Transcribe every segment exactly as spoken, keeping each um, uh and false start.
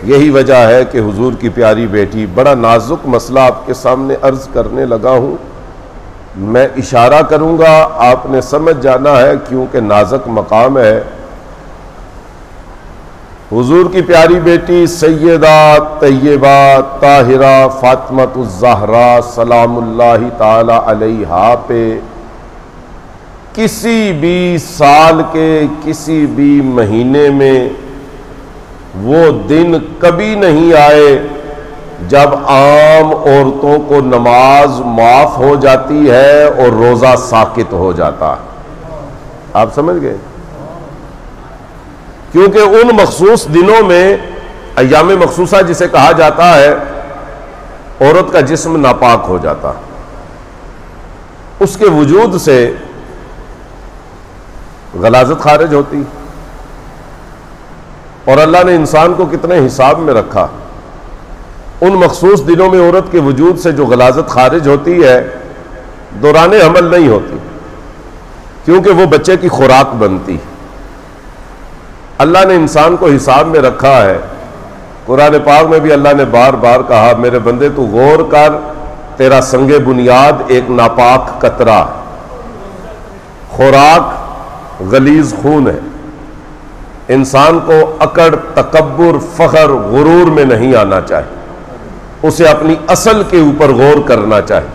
یہی وجہ ہے کہ حضور کی پیاری بیٹی، بڑا نازک مسئلہ آپ کے سامنے عرض کرنے لگا ہوں، میں اشارہ کروں گا، آپ نے سمجھ جانا ہے کیونکہ نازک مقام ہے۔ حضور کی پیاری بیٹی سیدہ طیبہ طاہرہ فاطمۃ الزہرا سلام اللہ تعالی علیہا پہ کسی بھی سال کے کسی بھی مہینے میں وہ دن کبھی نہیں آئے جب عام عورتوں کو نماز معاف ہو جاتی ہے اور روزہ ساقط ہو جاتا ہے۔ آپ سمجھ گئے؟ کیونکہ ان مخصوص دنوں میں، ایام مخصوصہ جسے کہا جاتا ہے، عورت کا جسم ناپاک ہو جاتا، اس کے وجود سے غلاظت خارج ہوتی، اور اللہ نے انسان کو کتنے حساب میں رکھا۔ ان مخصوص دنوں میں عورت کے وجود سے جو غلاظت خارج ہوتی ہے دوران حمل نہیں ہوتی، کیونکہ وہ بچے کی خوراک بنتی۔ اللہ نے انسان کو حساب میں رکھا ہے۔ قرآن پاک میں بھی اللہ نے بار بار کہا، میرے بندے تو غور کر، تیرا سنگ بنیاد ایک ناپاک قطرہ، خوراک غلیظ خون ہے۔ انسان کو اکڑ، تکبر، فخر، غرور میں نہیں آنا چاہیے، اسے اپنی اصل کے اوپر غور کرنا چاہیے۔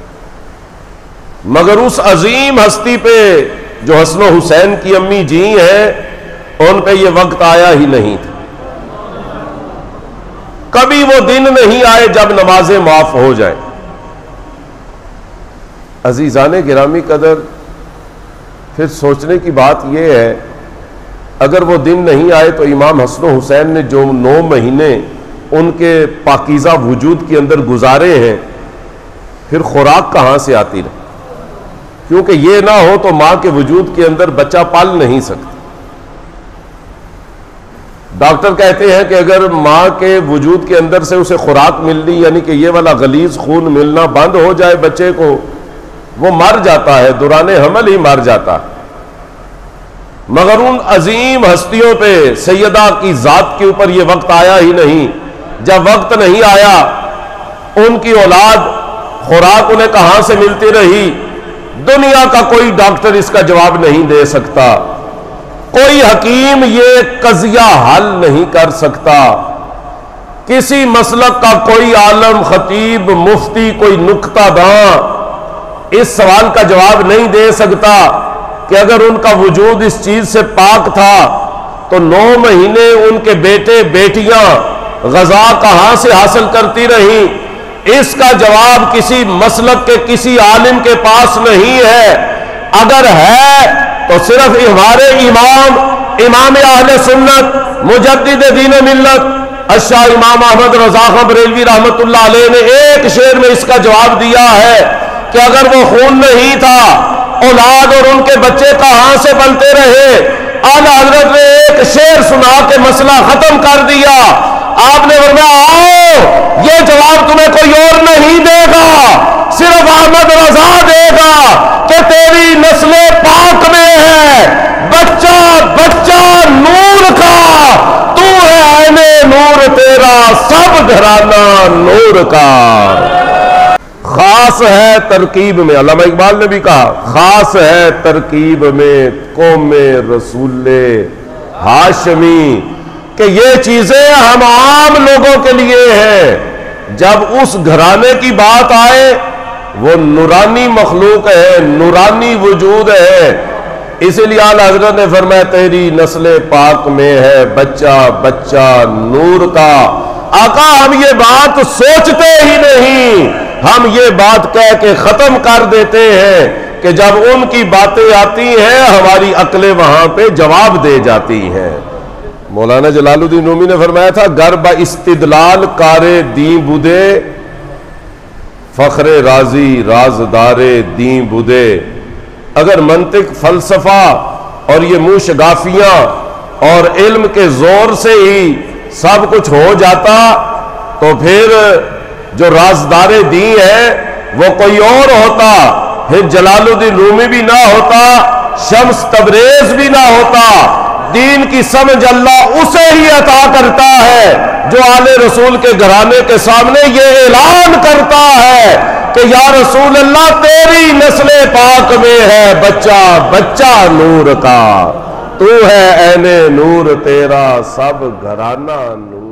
مگر اس عظیم ہستی پہ جو حسن و حسین کی امی جی ہیں، ان پہ یہ وقت آیا ہی نہیں تھا، کبھی وہ دن نہیں آئے جب نمازیں معاف ہو جائیں۔ عزیزان گرامی قدر، پھر سوچنے کی بات یہ ہے، اگر وہ دن نہیں آئے تو امام حسن و حسین نے جو نو مہینے ان کے پاکیزہ وجود کے اندر گزارے ہیں، پھر خوراک کہاں سے آتی رہی؟ کیونکہ یہ نہ ہو تو ماں کے وجود کے اندر بچہ پال نہیں سکتا۔ ڈاکٹر کہتے ہیں کہ اگر ماں کے وجود کے اندر سے اسے خوراک ملنی، یعنی کہ یہ والا غلیظ خون ملنا بند ہو جائے بچے کو، وہ مر جاتا ہے، دوران حمل ہی مر جاتا ہے۔ مگر ان عظیم ہستیوں پہ سیدہ کی ذات کے اوپر یہ وقت آیا ہی نہیں۔ جب وقت نہیں آیا، ان کی اولاد خوراک انہیں کہاں سے ملتی رہی؟ دنیا کا کوئی ڈاکٹر اس کا جواب نہیں دے سکتا، کوئی حکیم یہ قضیہ حل نہیں کر سکتا، کسی مسلک کا کوئی عالم، خطیب، مفتی، کوئی نکتہ داں اس سوال کا جواب نہیں دے سکتا کہ اگر ان کا وجود اس چیز سے پاک تھا تو نو مہینے ان کے بیٹے بیٹیاں غذا کہاں سے حاصل کرتی رہی؟ اس کا جواب کسی مسلک کے کسی عالم کے پاس نہیں ہے۔ اگر ہے تو صرف ہمارے امام امام اہل سنت مجدد دین ملت الشاہ امام احمد رضا خاں بریلوی رحمت اللہ علیہ نے ایک شعر میں اس کا جواب دیا ہے کہ اگر وہ خون نہیں تھا، اولاد اور ان کے بچے کہاں سے پلتے رہے؟ اعلیٰ حضرت نے ایک شعر سنا کے مسئلہ ختم کر دیا۔ آپ نے فرمایا، آؤ یہ جواب تمہیں کوئی اور نہیں دے گا، صرف احمد رضا دے گا کہ تیری نسل پاک میں ہے بچہ بچہ نور کا، تو ہے عین نور تیرا سب گھرانہ نور کا۔ خاص ہے ترکیب میں، علامہ اقبال نے بھی کہا، خاص ہے ترکیب میں قوم رسول ہاشمی، کہ یہ چیزیں ہم عام لوگوں کے لیے ہیں۔ جب اس گھرانے کی بات آئے، وہ نورانی مخلوق ہے، نورانی وجود ہے، اسی لیے اعلیٰ حضرت نے فرمایا تیری نسل پاک میں ہے بچہ بچہ نور کا۔ آقا ہم یہ بات سوچتے ہی نہیں، ہم یہ بات کہہ کے ختم کر دیتے ہیں کہ جب ان کی باتیں آتی ہیں ہماری عقلیں وہاں پہ جواب دے جاتی ہیں۔ مولانا جلال الدین رومی نے فرمایا تھا، گر با استدلال کارے دیں بدے، فخر رازی رازدار دیں بدے۔ اگر منطق، فلسفہ اور یہ منہ شگافیاں اور علم کے زور سے ہی سب کچھ ہو جاتا تو پھر جو رازدار دین ہے وہ کوئی اور ہوتا، پھر جلال الدین رومی بھی نہ ہوتا، شمس تبریز بھی نہ ہوتا۔ دین کی سمجھ اللہ اسے ہی عطا کرتا ہے جو آل رسول کے گھرانے کے سامنے یہ اعلان کرتا ہے کہ یا رسول اللہ تیری نسل پاک میں ہے بچہ بچہ نور کا، تو ہے عین نور تیرا سب گھرانہ نور